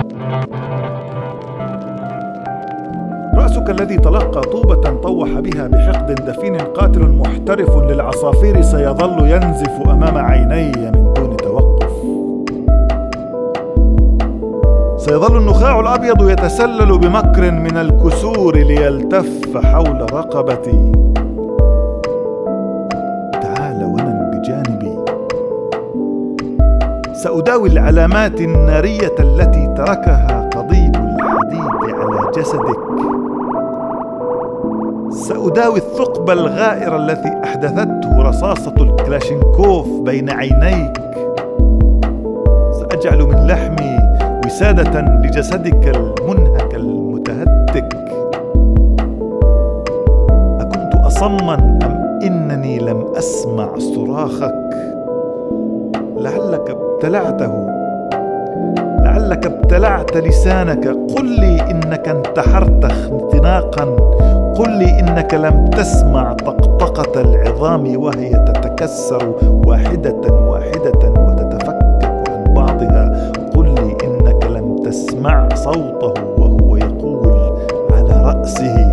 رأسك الذي تلقى طوبة طوح بها بحقد دفين قاتل محترف للعصافير سيظل ينزف أمام عيني من دون توقف. سيظل النخاع الأبيض يتسلل بمكر من الكسور ليلتف حول رقبتي. تعال ونم بجانبي، سأداوي العلامات النارية التي تركها قضيب الحديد على جسدك. سأداوي الثقب الغائر الذي أحدثته رصاصة الكلاشينكوف بين عينيك. سأجعل من لحمي وسادة لجسدك المنهك المتهتك. أكنت أصماً أم إنني لم أسمع صراخك؟ لعلك ابتلعته، لعلك ابتلعت لسانك. قل لي إنك انتحرت اختناقاً، قل لي إنك لم تسمع طقطقة العظام وهي تتكسر واحدة واحدة وتتفكك عن بعضها. قل لي إنك لم تسمع صوته وهو يقول على رأسه: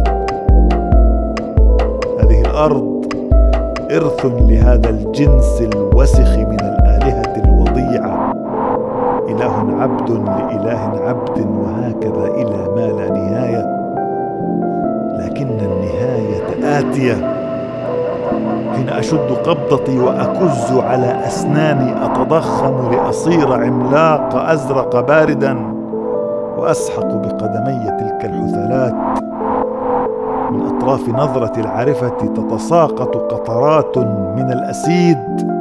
هذه الأرض إرث لهذا الجنس الوسخ من الآلهة الوضيعة، إله عبد لإله عبد، وهكذا إلى ما لا نهاية. لكن النهاية آتية حين أشد قبضتي وأكز على أسناني، أتضخم لأصير عملاق أزرق باردا، وأسحق بقدمي تلك الحثالات. من أطراف نظرة العارفة تتساقط قطرات من الأسيد.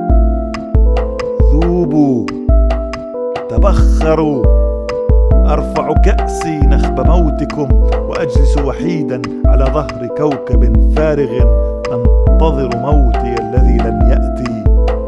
ذوبوا، تبخروا. أرفع كأسي نخب موتكم وأجلس وحيدا على ظهر كوكب فارغ أنتظر موتي الذي لن يأتي.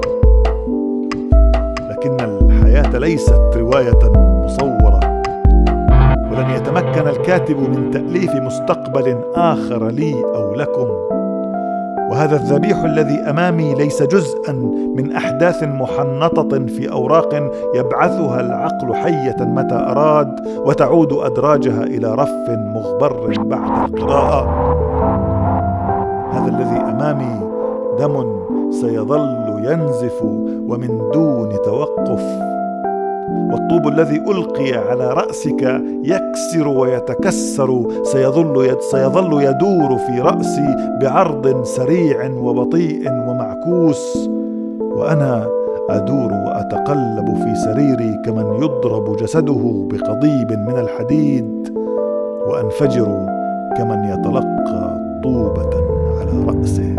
لكن الحياة ليست رواية مصورة، ولن يتمكن الكاتب من تأليف مستقبل آخر لي أو لكم. وهذا الذبيح الذي أمامي ليس جزءاً من أحداث محنطة في أوراق يبعثها العقل حية متى أراد وتعود أدراجها إلى رف مغبر بعد القراءة. هذا الذي أمامي دم سيظل ينزف ومن دون توقف، والطوب الذي ألقي على رأسك يكسر ويتكسر سيظل يدور في رأسي بعرض سريع وبطيء ومعكوس، وأنا أدور وأتقلب في سريري كمن يضرب جسده بقضيب من الحديد، وأنفجر كمن يتلقى طوبة على رأسه.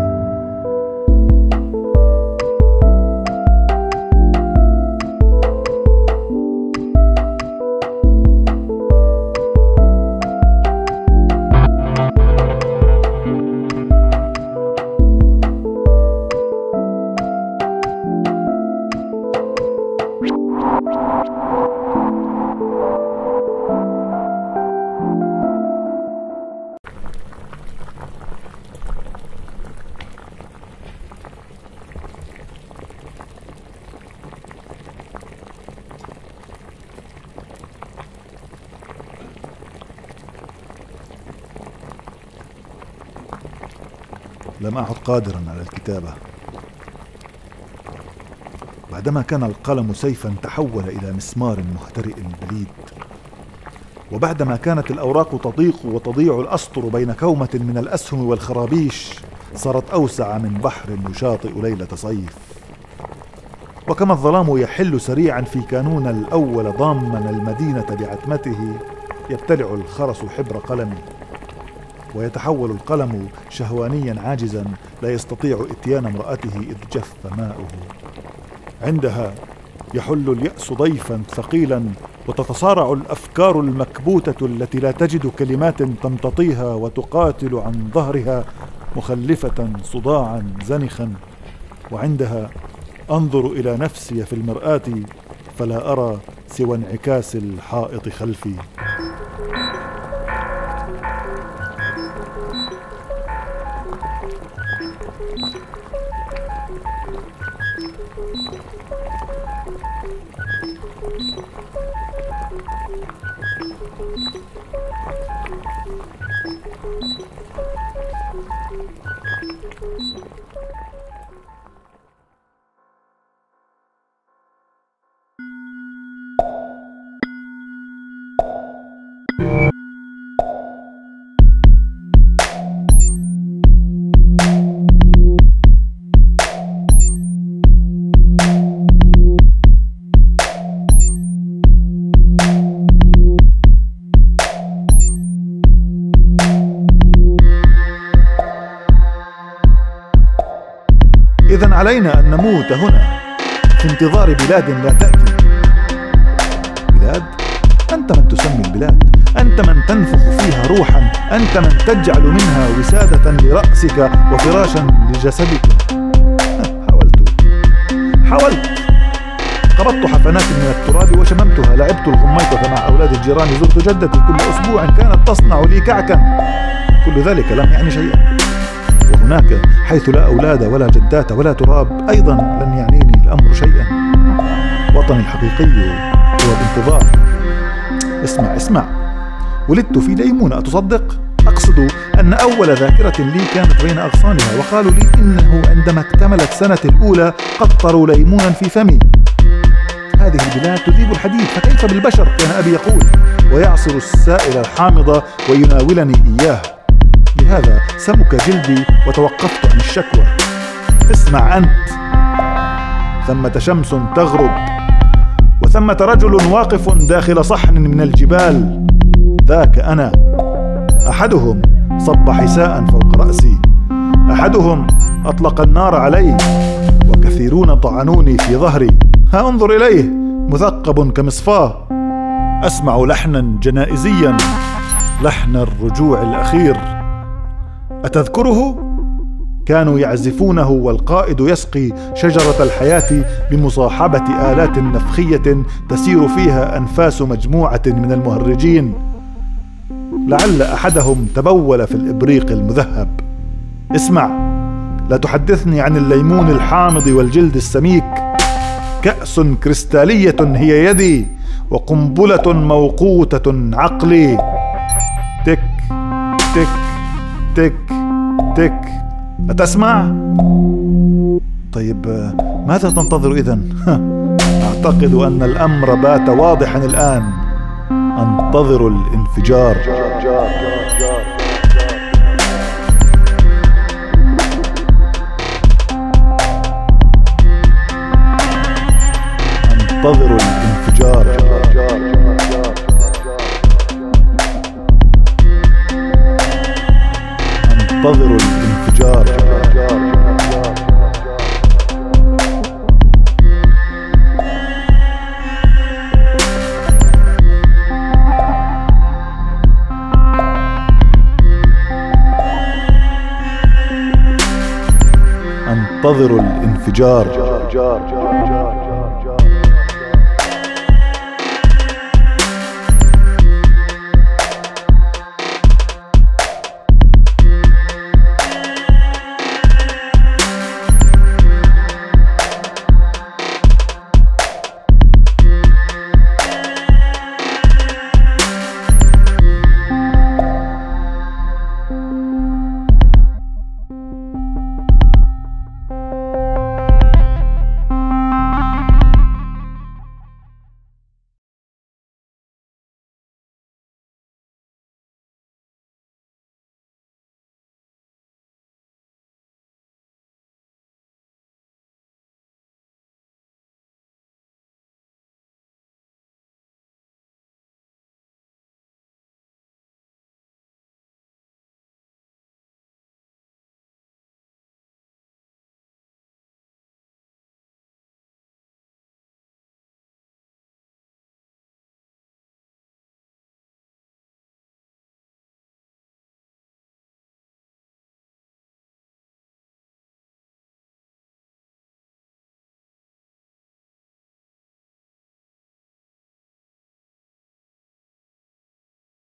لم أعد قادرا على الكتابة. بعدما كان القلم سيفا تحول إلى مسمار مهترئ بليد، وبعدما كانت الأوراق تضيق وتضيع الأسطر بين كومة من الأسهم والخرابيش، صارت أوسع من بحر يشاطئ ليلة صيف. وكما الظلام يحل سريعا في كانون الأول ضاما المدينة بعتمته، يبتلع الخرس حبر قلمي، ويتحول القلم شهوانيا عاجزا لا يستطيع إتيان امرأته إذ جف ماؤه. عندها يحل اليأس ضيفا ثقيلا، وتتصارع الأفكار المكبوتة التي لا تجد كلمات تمتطيها وتقاتل عن ظهرها مخلفة صداعا زنخا. وعندها أنظر إلى نفسي في المرآة فلا أرى سوى انعكاس الحائط خلفي. إذن علينا أن نموت هنا في انتظار بلاد لا تأتي. بلاد؟ أنت من تسمي البلاد، أنت من تنفخ فيها روحا، أنت من تجعل منها وسادة لرأسك وفراشا لجسدك. حاولت قبضت حفنات من التراب وشممتها، لعبت الغميطة مع أولاد الجيران، زرت جدتي كل أسبوع كانت تصنع لي كعكا. كل ذلك لم يعني شيئا. وهناك حيث لا أولاد ولا جدات ولا تراب أيضا لن يعنيني الأمر شيئا. وطني الحقيقي هو الانتظار. اسمع، ولدت في ليمونة، أتصدق؟ أقصد أن أول ذاكرة لي كانت بين أغصانها، وقالوا لي إنه عندما اكتملت سنة الأولى قطروا ليمونا في فمي. هذه البلاد تذيب الحديد، فكيف بالبشر؟ كان أبي يقول، ويعصر السائل الحامض ويناولني إياه. لهذا سمك جلدي وتوقفت عن الشكوى. اسمع أنت، ثمة شمس تغرب، وثمة رجل واقف داخل صحن من الجبال، ذاك أنا. أحدهم صب حساء فوق رأسي، أحدهم أطلق النار علي، وكثيرون طعنوني في ظهري. ها انظر إليه، مثقب كمصفاة. أسمع لحنا جنائزيا، لحن الرجوع الأخير. أتذكره؟ كانوا يعزفونه والقائد يسقي شجرة الحياة بمصاحبة آلات نفخية تسير فيها أنفاس مجموعة من المهرجين. لعل أحدهم تبول في الإبريق المذهب. اسمع، لا تحدثني عن الليمون الحامض والجلد السميك. كأس كريستالية هي يدي، وقنبلة موقوتة عقلي. تك تك تك تك. أتسمع؟ طيب ماذا تنتظر إذن؟ أعتقد أن الأمر بات واضحا الآن. أنتظر الانفجار. أنتظر الانفجار. أنتظر الانفجار. أنتظر الانفجار.